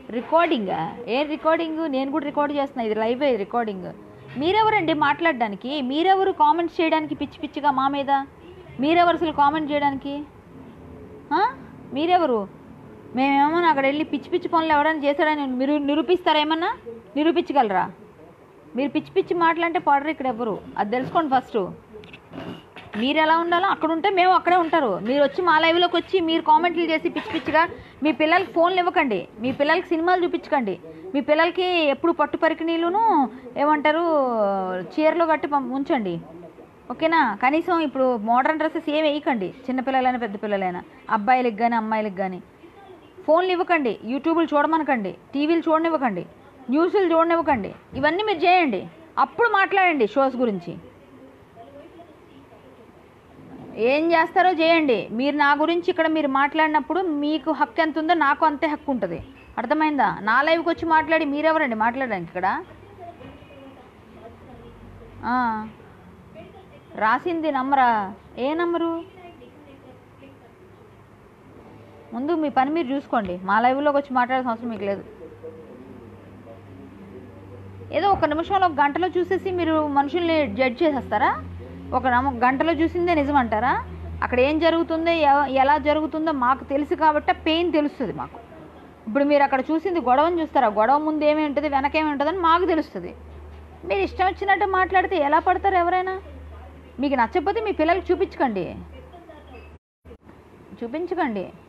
రికార్డింగా? ఏం రికార్డింగ్? నేను కూడా రికార్డ్ చేస్తున్నా, ఇది లైవ్ రికార్డింగ్. మీరెవరండి మాట్లాడడానికి? మీరెవరు కామెంట్స్ చేయడానికి పిచ్చి పిచ్చిగా మా మీద? మీరెవరు అసలు కామెంట్ చేయడానికి? మీరెవరు? మేమేమన్నా అక్కడ వెళ్ళి పిచ్చి పిచ్చి పనులు ఎవరైనా చేశారని మీరు నిరూపిస్తారా? ఏమన్నా నిరూపించగలరా? మీరు పిచ్చి పిచ్చి మాటలంటే పడరు ఇక్కడ ఎవరు, అది తెలుసుకోండి ఫస్ట్. మీరు ఎలా ఉండాలో అక్కడ ఉంటే మేము అక్కడే ఉంటారు. మీరు వచ్చి మా లైవ్లోకి వచ్చి మీరు కామెంట్లు చేసి పిచ్చి పిచ్చిగా మీ పిల్లలకి ఫోన్లు ఇవ్వకండి, మీ పిల్లలకి సినిమాలు చూపించకండి, మీ పిల్లలకి ఎప్పుడు పట్టు పరికిణీలును ఏమంటారు చీరలు కట్టి ఉంచండి, ఓకేనా? కనీసం ఇప్పుడు మోడర్న్ డ్రెస్సెస్ ఏమి వేయకండి, చిన్నపిల్లలైనా పెద్ద పిల్లలైనా, అబ్బాయిలకు కానీ అమ్మాయిలకు కానీ. ఫోన్లు ఇవ్వకండి, యూట్యూబ్లు చూడమనకండి, టీవీలు చూడనివ్వకండి, న్యూస్లు చూడనివ్వకండి. ఇవన్నీ మీరు చేయండి, అప్పుడు మాట్లాడండి షోస్ గురించి. ఏం చేస్తారో చేయండి. మీరు నా గురించి ఇక్కడ మీరు మాట్లాడినప్పుడు మీకు హక్కు ఎంత ఉందో నాకు అంతే హక్కు ఉంటుంది, అర్థమైందా? నా లైవ్కి వచ్చి మాట్లాడి మీరెవరండి మాట్లాడడానికి ఇక్కడ? రాసింది నమ్మరా? ఏ నమ్మరు? ముందు మీ పని మీరు చూసుకోండి, మా లైవ్లోకి వచ్చి మాట్లాడాల్సిన అవసరం మీకు లేదు. ఏదో ఒక నిమిషంలో ఒక గంటలో చూసేసి మీరు మనుషుల్ని జడ్జ్ చేసేస్తారా? ఒక గంటలో చూసిందే నిజం అంటారా? అక్కడ ఏం జరుగుతుందో ఎలా జరుగుతుందో మాకు తెలుసు కాబట్టి పెయిన్ తెలుస్తుంది మాకు. ఇప్పుడు మీరు అక్కడ చూసింది గొడవని చూస్తారా? గొడవ ముందు ఏమి ఉంటుంది వెనకేమి ఉంటుందని మాకు తెలుస్తుంది. మీరు ఇష్టం వచ్చినట్టు మాట్లాడితే ఎలా పడతారు ఎవరైనా? మీకు నచ్చకపోతే మీ పిల్లలకి చూపించకండి.